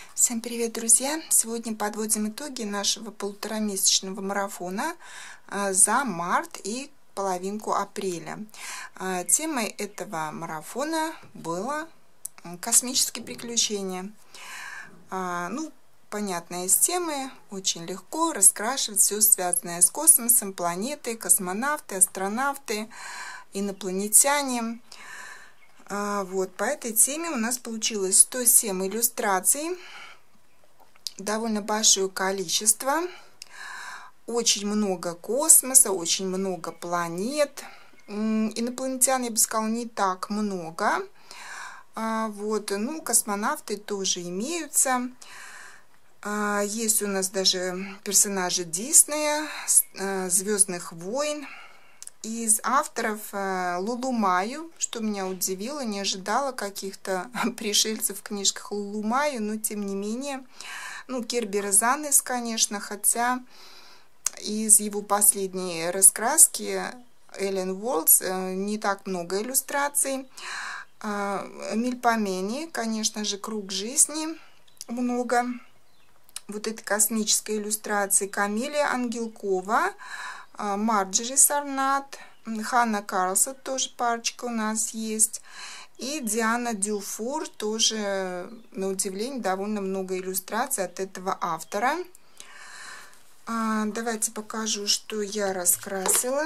Всем привет, друзья! Сегодня подводим итоги нашего полуторамесячного марафона за март и половинку апреля. Темой этого марафона было космические приключения. Понятно, из темы очень легко раскрашивать все связанное с космосом, планетой, космонавты, астронавты, инопланетяне. По этой теме у нас получилось 107 иллюстраций, довольно большое количество, очень много космоса, очень много планет. Инопланетян, я бы сказала, не так много. Космонавты тоже имеются. Есть у нас даже персонажи Диснея, Звездных войн. Из авторов Лулумаю, что меня удивило, не ожидала каких-то пришельцев в книжках Лулумаю, но тем не менее, Кирби Розанес, конечно, хотя из его последней раскраски Эллен Уолтс не так много иллюстраций. Мельпомени, конечно же, Круг жизни много. Вот этой космической иллюстрации. Камелия Ангелкова, Марджери Сарнат, Ханна Карлсон, тоже парочка у нас есть. И Диана Дюфур, тоже, на удивление, довольно много иллюстраций от этого автора. Давайте покажу, что я раскрасила.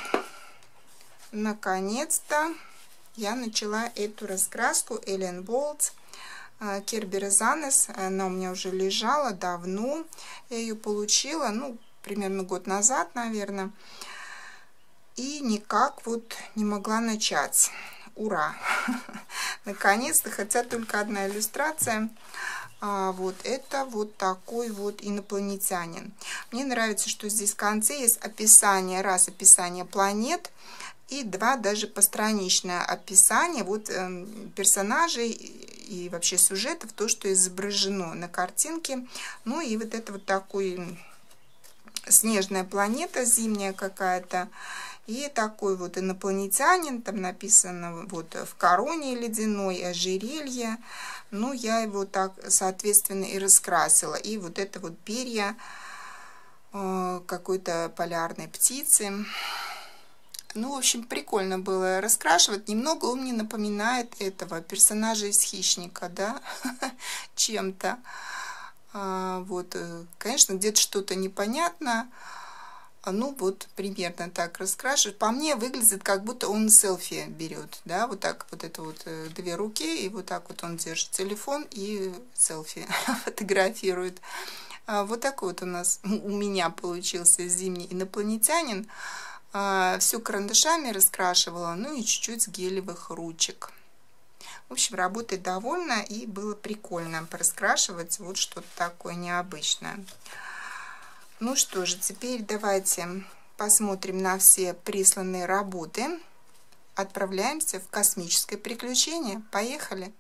Наконец-то я начала эту раскраску Эллен Уолтс. Кирби Розанес, она у меня уже лежала давно. Я ее получила, примерно год назад, наверное, и никак не могла начать. Ура! Наконец-то, хотя только одна иллюстрация. Это такой инопланетянин. Мне нравится, что здесь в конце есть описание, описание планет, и два даже постраничное описание персонажей и вообще сюжетов, то, что изображено на картинке. И это такой снежная планета, зимняя какая-то, и такой инопланетянин, там написано в короне ледяной, ожерелье. Я его так, соответственно, и раскрасила. И это перья какой-то полярной птицы. В общем, прикольно было раскрашивать. Немного он мне напоминает этого персонажа из «Хищника», да, чем-то. Конечно, где-то что-то непонятно. Примерно так раскрашивать. По мне выглядит, как будто он селфи берет, да, две руки, и он держит телефон и селфи фотографирует. Такой у нас, у меня получился зимний инопланетянин. Все карандашами раскрашивала, и чуть-чуть гелевых ручек. В общем, работой довольна, и было прикольно пораскрашивать что-то такое необычное. Что же, теперь давайте посмотрим на все присланные работы. Отправляемся в космическое приключение. Поехали!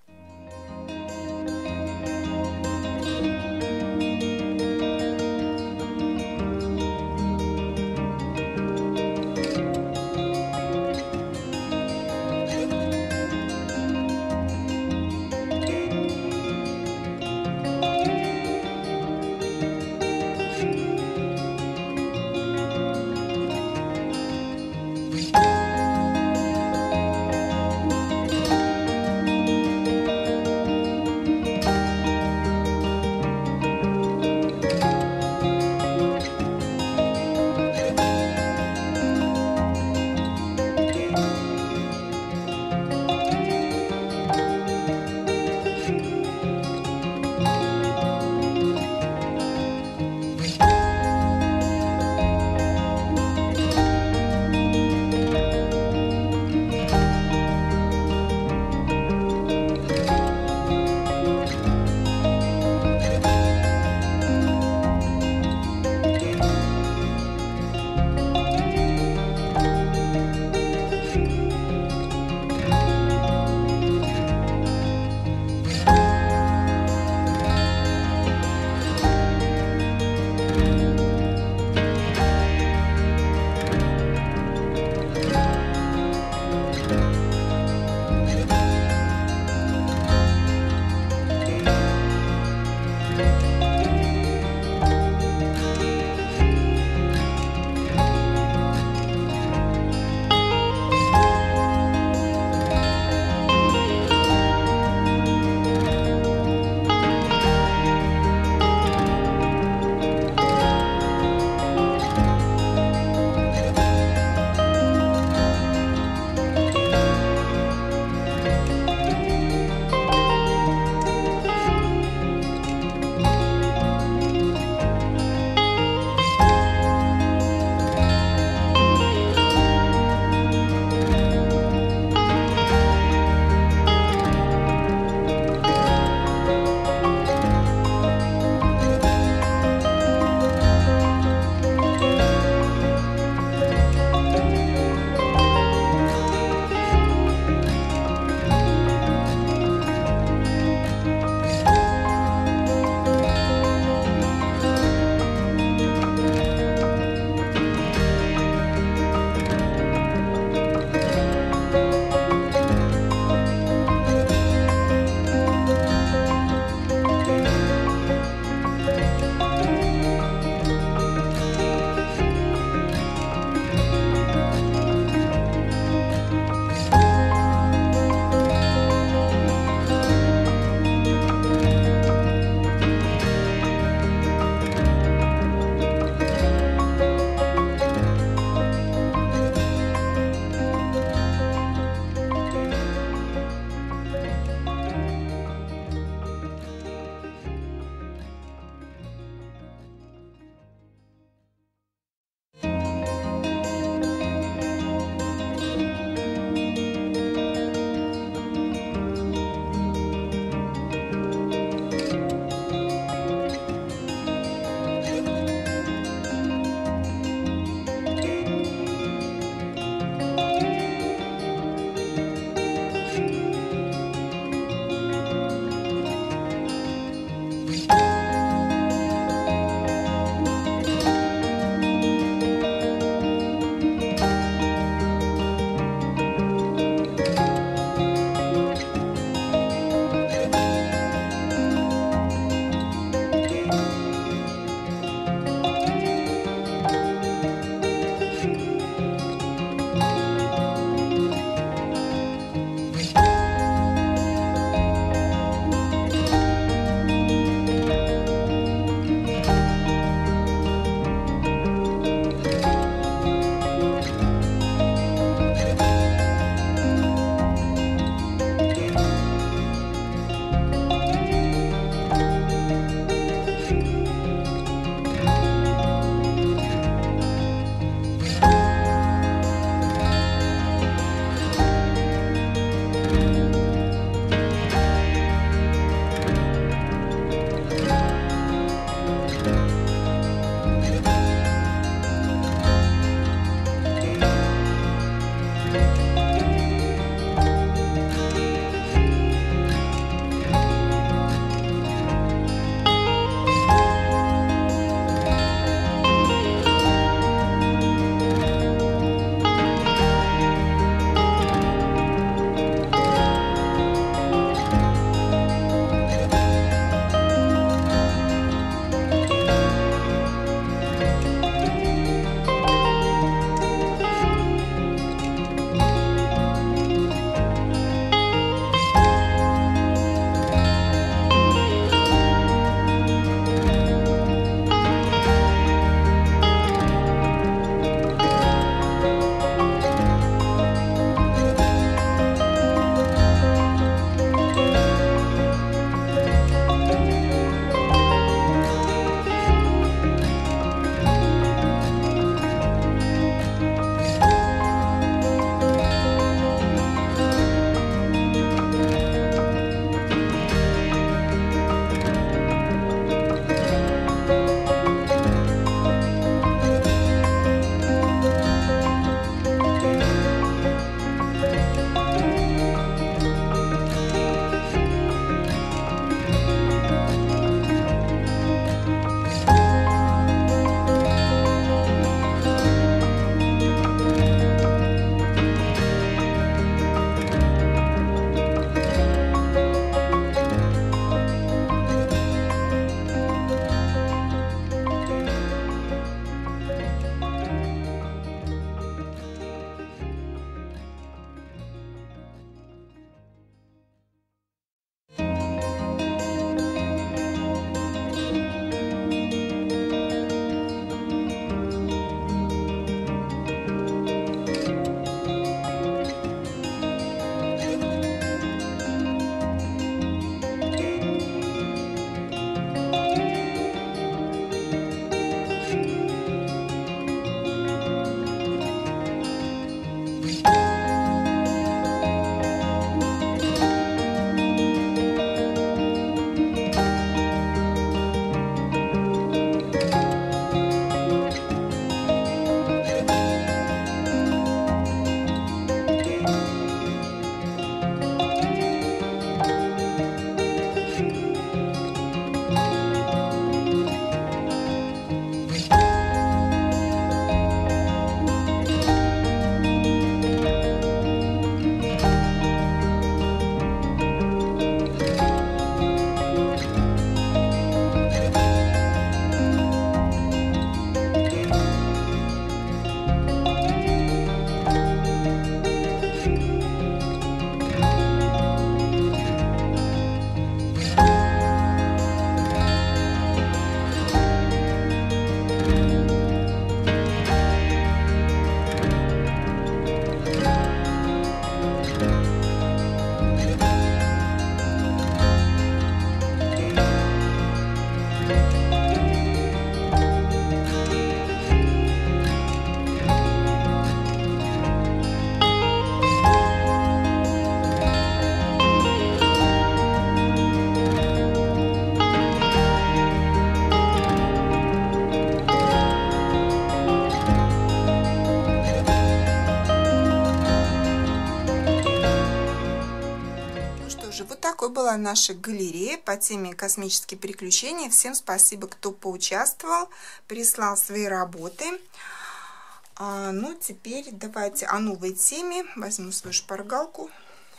же, вот такой была наша галерея по теме «Космические приключения». Всем спасибо, кто поучаствовал, прислал свои работы. Ну, теперь давайте о новой теме. Возьму свою шпаргалку.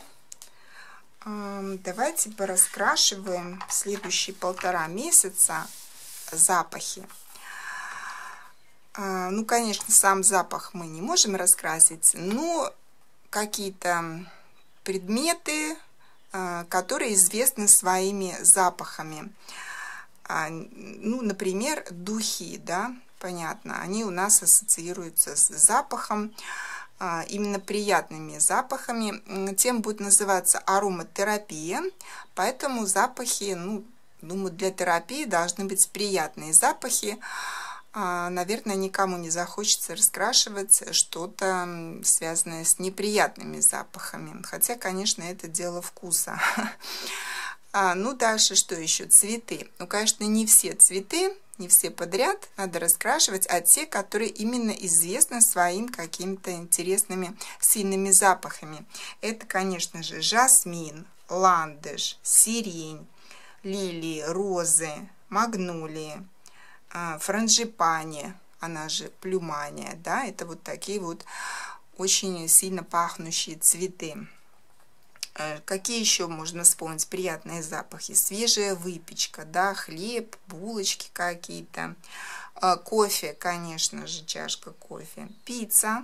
Давайте пораскрашиваем следующие 1,5 месяца запахи. Ну, конечно, сам запах мы не можем раскрасить, но какие-то предметы, которые известны своими запахами. Ну, например, духи, да, понятно, они у нас ассоциируются с запахом, именно приятными запахами. Тема будет называться ароматерапия, поэтому запахи, ну, думаю, для терапии должны быть приятные запахи. Наверное, никому не захочется раскрашивать что-то, связанное с неприятными запахами. Хотя, конечно, это дело вкуса. Ну, дальше что еще? Цветы. Ну, конечно, не все цветы, не все подряд надо раскрашивать, а те, которые именно известны своим какими-то интересными, сильными запахами. Это, конечно же, жасмин, ландыш, сирень, лилии, розы, магнолии, франжипани, она же плюмания, да, это вот такие вот очень сильно пахнущие цветы. Какие еще можно вспомнить приятные запахи? Свежая выпечка, да, хлеб, булочки какие-то, кофе, конечно же, чашка кофе, пицца,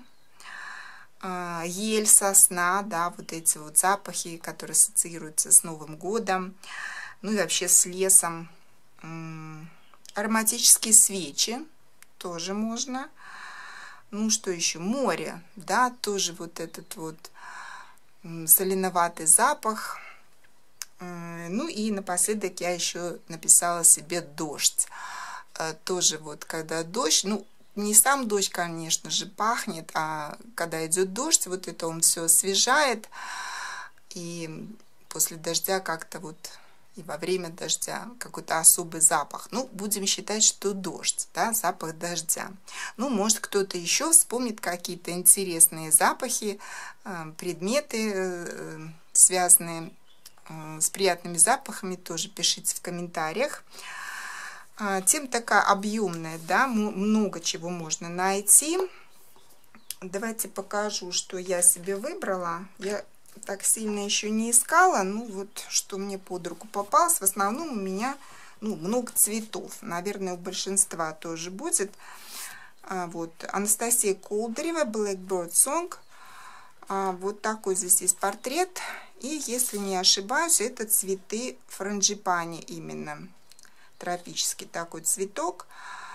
ель, сосна, да, вот эти вот запахи, которые ассоциируются с Новым годом, ну и вообще с лесом. Ароматические свечи тоже можно. Ну, что еще? Море, да, тоже вот этот вот соленоватый запах. Ну и напоследок я еще написала себе дождь. Тоже вот когда дождь, ну, не сам дождь, конечно же, пахнет, а когда идет дождь, вот это он все освежает. И после дождя как-то вот... И во время дождя какой-то особый запах. Ну, будем считать, что дождь, да, запах дождя. Ну, может, кто-то еще вспомнит какие-то интересные запахи, предметы, связанные с приятными запахами, тоже пишите в комментариях. Тема такая объемная, да, много чего можно найти. Давайте покажу, что я себе выбрала. Я так сильно еще не искала, ну вот что мне под руку попалось. В основном у меня, ну, много цветов, наверное, у большинства тоже будет. Вот Анастасия Колдырева, Blackbird Song. Вот такой здесь есть портрет, и если не ошибаюсь, это цветы франжипани именно, тропический такой цветок,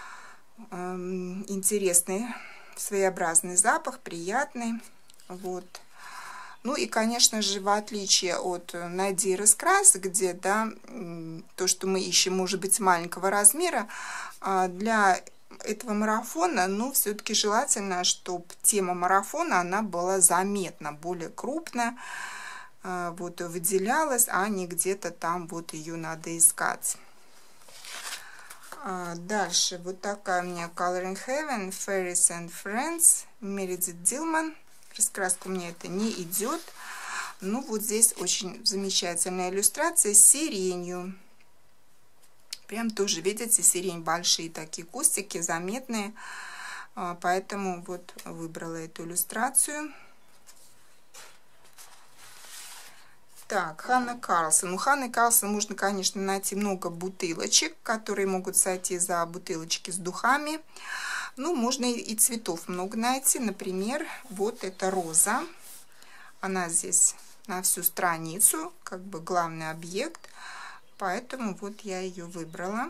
интересный, своеобразный запах, приятный, вот. Ну и, конечно же, в отличие от «Найди и раскрась», где, да, то, что мы ищем, может быть, маленького размера, для этого марафона, ну, все-таки желательно, чтобы тема марафона, она была заметна, более крупная, вот, выделялась, а не где-то там вот ее надо искать. Дальше вот такая у меня Coloring Heaven, Fairies and Friends, Мередит Дилман. Раскраска у меня это не идет. Ну, вот здесь очень замечательная иллюстрация с сиренью. Прям тоже, видите, сирень, большие такие кустики, заметные. Поэтому вот выбрала эту иллюстрацию. Так, Ханна Карлсон. У Ханны Карлсон можно, конечно, найти много бутылочек, которые могут сойти за бутылочки с духами. Ну, можно и цветов много найти. Например, вот эта роза. Она здесь на всю страницу, как бы главный объект. Поэтому вот я ее выбрала.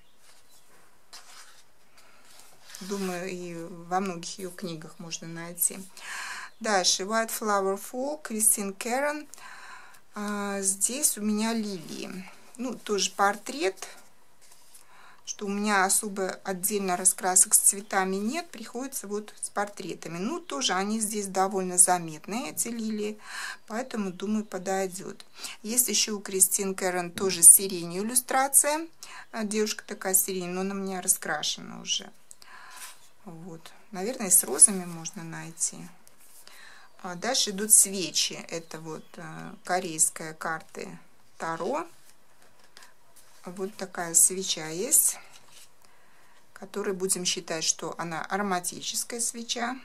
Думаю, и во многих ее книгах можно найти. Дальше White Flower Fall, Кристин Керрон. Здесь у меня лилии. Ну, тоже портрет. Что у меня особо отдельно раскрасок с цветами нет, приходится вот с портретами. Ну, тоже они здесь довольно заметные, эти лилии, поэтому, думаю, подойдет. Есть еще у Кристин Керрон тоже сирень иллюстрация. Девушка такая сирень, но она у меня раскрашена уже. Вот. Наверное, с розами можно найти. Дальше идут свечи. Это вот корейская карта Таро. Вот такая свеча есть, которую будем считать, что она ароматическая свеча.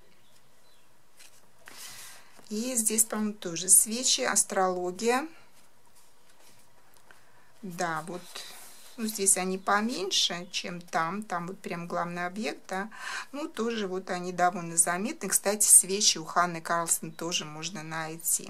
И здесь, по-моему, тоже свечи, астрология. Да, вот, ну, здесь они поменьше, чем там. Там вот прям главный объект, да. Ну, тоже вот они довольно заметны. Кстати, свечи у Ханны Карлсон тоже можно найти.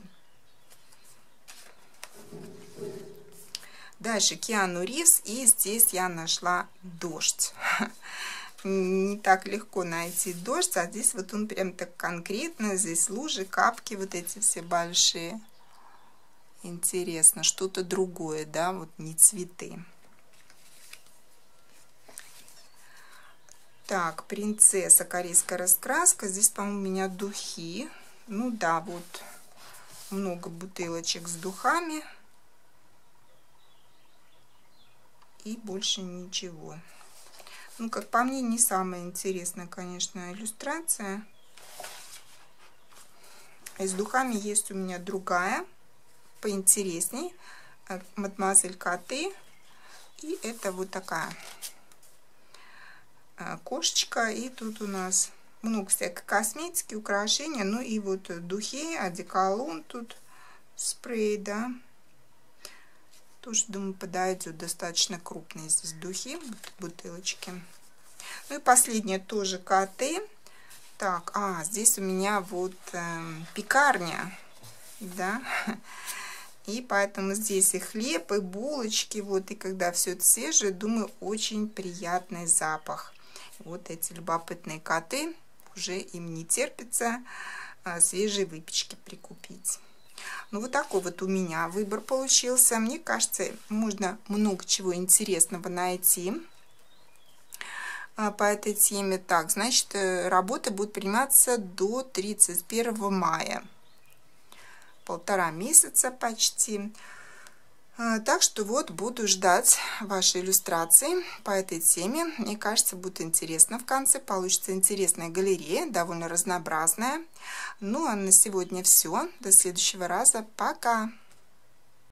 Дальше Киану Ривз, и здесь я нашла дождь. Не так легко найти дождь, а здесь вот он прям так конкретно, здесь лужи, капки вот эти все большие. Интересно, что-то другое, да, вот не цветы. Так, принцесса, корейская раскраска. Здесь, по-моему, у меня духи. Ну да, вот много бутылочек с духами. И больше ничего. Ну, как по мне, не самая интересная, конечно, иллюстрация. И с духами есть у меня другая, поинтересней. Мадемуазель Коты. И это вот такая кошечка. И тут у нас много всякой косметики, украшения. Ну и вот духи, одеколон тут, спрей, да. Тоже, думаю, подойдет, достаточно крупные здесь духи, бутылочки. Ну и последнее тоже коты. Так, здесь у меня вот пекарня, да. И поэтому здесь и хлеб, и булочки, вот, и когда все это свежее, думаю, очень приятный запах. Вот эти любопытные коты, уже им не терпится свежей выпечки прикупить. Ну, вот такой вот у меня выбор получился. Мне кажется, можно много чего интересного найти по этой теме. Так, значит, работы будут приниматься до 31 мая. 1,5 месяца почти. Так что вот буду ждать вашей иллюстрации по этой теме. Мне кажется, будет интересно в конце. Получится интересная галерея, довольно разнообразная. Ну а на сегодня все. До следующего раза. Пока!